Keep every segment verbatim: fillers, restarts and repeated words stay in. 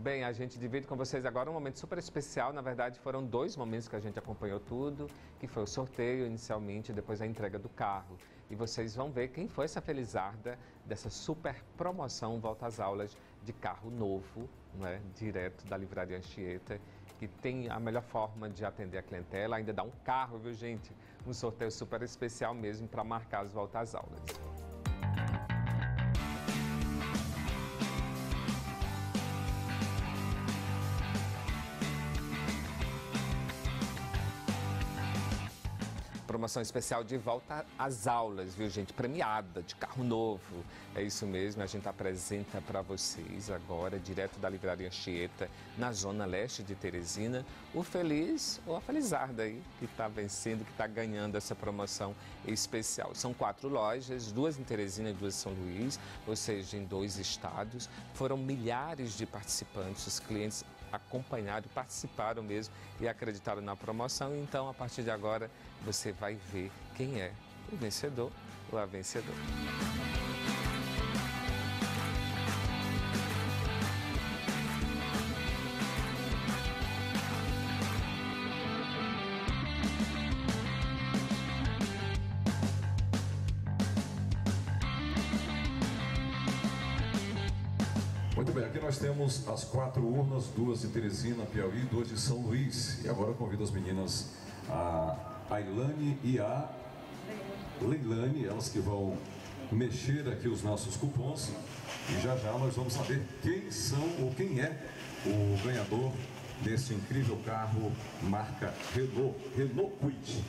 Bem, a gente divide com vocês agora um momento super especial. Na verdade, foram dois momentos que a gente acompanhou tudo, que foi o sorteio inicialmente e depois a entrega do carro. E vocês vão ver quem foi essa felizarda dessa super promoção Volta às Aulas de carro novo, né, direto da Livraria Anchieta, que tem a melhor forma de atender a clientela, ainda dá um carro, viu, gente? Um sorteio super especial mesmo para marcar as voltas às aulas. Promoção especial de volta às aulas, viu, gente? Premiada, de carro novo. É isso mesmo, a gente apresenta para vocês agora, direto da Livraria Anchieta, na zona leste de Teresina, o feliz ou a felizarda aí, que está vencendo, que está ganhando essa promoção especial. São quatro lojas, duas em Teresina e duas em São Luís, ou seja, em dois estados. Foram milhares de participantes, os clientes acompanharam, participaram mesmo e acreditaram na promoção. Então, a partir de agora, você vai ver quem é o vencedor ou a vencedora. Muito bem, aqui nós temos as quatro urnas, duas de Teresina, Piauí, duas de São Luís. E agora eu convido as meninas, a Ailane e a Leilane, elas que vão mexer aqui os nossos cupons. E já já nós vamos saber quem são ou quem é o ganhador desse incrível carro marca Renault, Renault Kwid.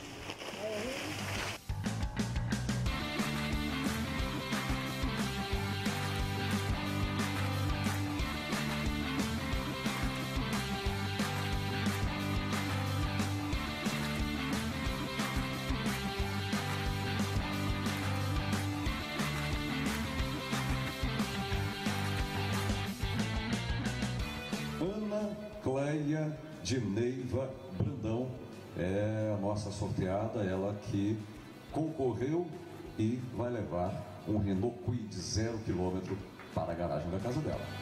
Ana Cleia de Neiva Brandão é a nossa sorteada, ela que concorreu e vai levar um Renault Kwid zero quilômetro para a garagem da casa dela.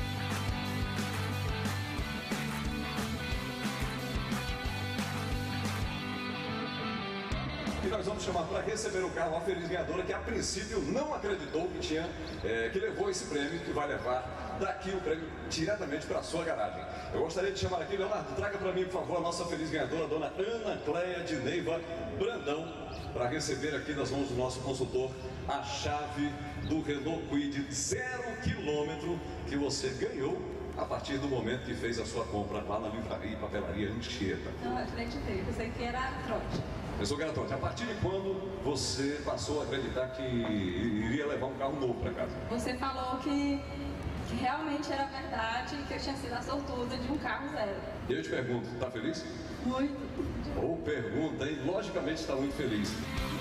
E nós vamos chamar para receber o carro a feliz ganhadora que a princípio não acreditou que tinha, é, que levou esse prêmio, que vai levar daqui o prêmio diretamente para a sua garagem. Eu gostaria de chamar aqui, Leonardo, traga para mim, por favor, a nossa feliz ganhadora, a dona Ana Cleia de Neiva Brandão, para receber aqui nas mãos do nosso consultor a chave do Renault Kwid zero quilômetro que você ganhou a partir do momento que fez a sua compra lá na Livraria e Papelaria Anchieta. Não acreditei, pensei que era trote. Pensou que era trote. A partir de quando você passou a acreditar que iria levar um carro novo para casa? Você falou que, que realmente era verdade, que eu tinha sido a sortuda de um carro zero. E eu te pergunto, tá feliz? Muito. Ou pergunta, e logicamente está muito feliz.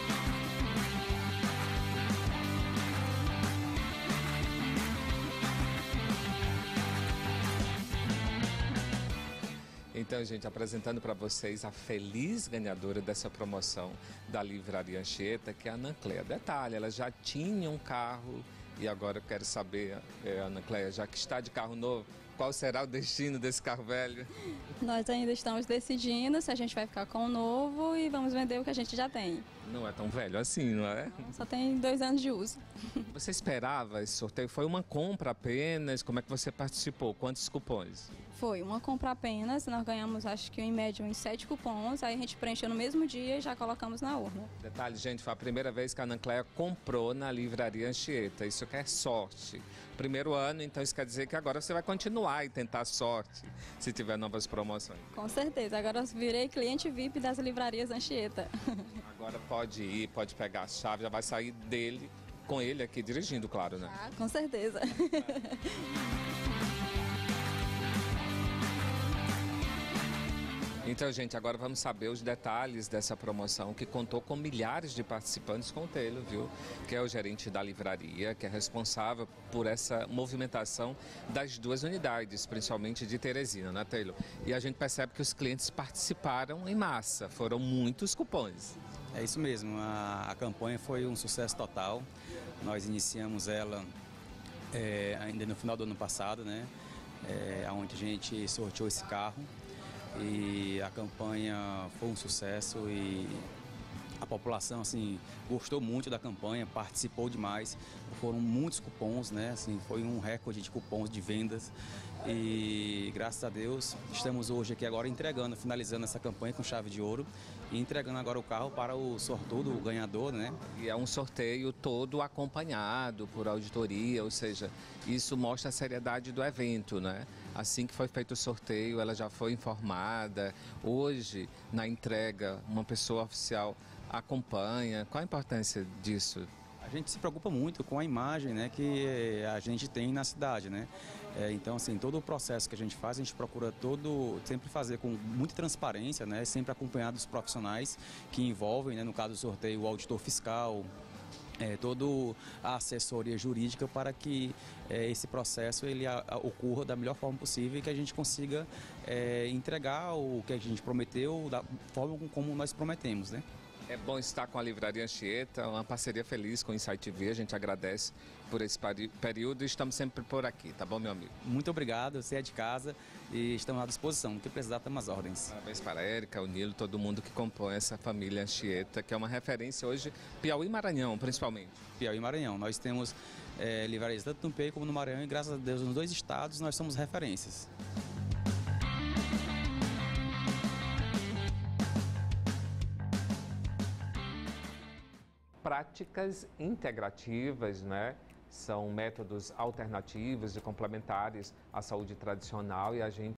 Então, gente, apresentando para vocês a feliz ganhadora dessa promoção da Livraria Anchieta, que é a Ana Cleia. Detalhe, ela já tinha um carro e agora eu quero saber, é, Ana Cleia, já que está de carro novo, qual será o destino desse carro velho? Nós ainda estamos decidindo se a gente vai ficar com o novo e vamos vender o que a gente já tem. Não é tão velho assim, não é? Só tem dois anos de uso. Você esperava esse sorteio? Foi uma compra apenas? Como é que você participou? Quantos cupons? Foi uma compra apenas, nós ganhamos acho que em média uns sete cupons, aí a gente preencheu no mesmo dia e já colocamos na urna. Detalhe, gente, foi a primeira vez que a Ana Cleia comprou na Livraria Anchieta, isso que é sorte. Primeiro ano, então isso quer dizer que agora você vai continuar e tentar sorte, se tiver novas promoções. Com certeza, agora eu virei cliente V I P das Livrarias Anchieta. Agora pode ir, pode pegar a chave, já vai sair dele, com ele aqui dirigindo, claro, né? Ah, com certeza. Então, gente, agora vamos saber os detalhes dessa promoção que contou com milhares de participantes com o Telo, viu? Que é o gerente da livraria, que é responsável por essa movimentação das duas unidades, principalmente de Teresina, né, Telo? E a gente percebe que os clientes participaram em massa, foram muitos cupons. É isso mesmo, a, a campanha foi um sucesso total. Nós iniciamos ela é, ainda no final do ano passado, né? é, onde a gente sorteou esse carro e a campanha foi um sucesso e a população assim gostou muito da campanha, participou demais. Foram muitos cupons, né? Assim, foi um recorde de cupons de vendas e graças a Deus estamos hoje aqui agora entregando, finalizando essa campanha com chave de ouro e entregando agora o carro para o sortudo, o ganhador, né? E é um sorteio todo acompanhado por auditoria, ou seja, isso mostra a seriedade do evento, né? Assim que foi feito o sorteio, ela já foi informada. Hoje, na entrega, uma pessoa oficial acompanha. Qual a importância disso? A gente se preocupa muito com a imagem, né, que a gente tem na cidade, né? É, então, assim, todo o processo que a gente faz, a gente procura todo, sempre fazer com muita transparência, né? Sempre acompanhado dos profissionais que envolvem, né, no caso do sorteio, o auditor fiscal, É, toda a assessoria jurídica para que é, esse processo ele a, a, ocorra da melhor forma possível e que a gente consiga é, entregar o que a gente prometeu da forma como nós prometemos, né? É bom estar com a Livraria Anchieta, uma parceria feliz com o Insight T V, a gente agradece por esse período e estamos sempre por aqui, tá bom, meu amigo? Muito obrigado, você é de casa e estamos à disposição, no que precisar, estamos às ordens. Parabéns para a Érica, o Nilo, todo mundo que compõe essa família Anchieta, que é uma referência hoje, Piauí e Maranhão, principalmente. Piauí e Maranhão, nós temos é, livrarias tanto no Piauí como no Maranhão e graças a Deus nos dois estados nós somos referências. Práticas integrativas, né? São métodos alternativos e complementares à saúde tradicional e a gente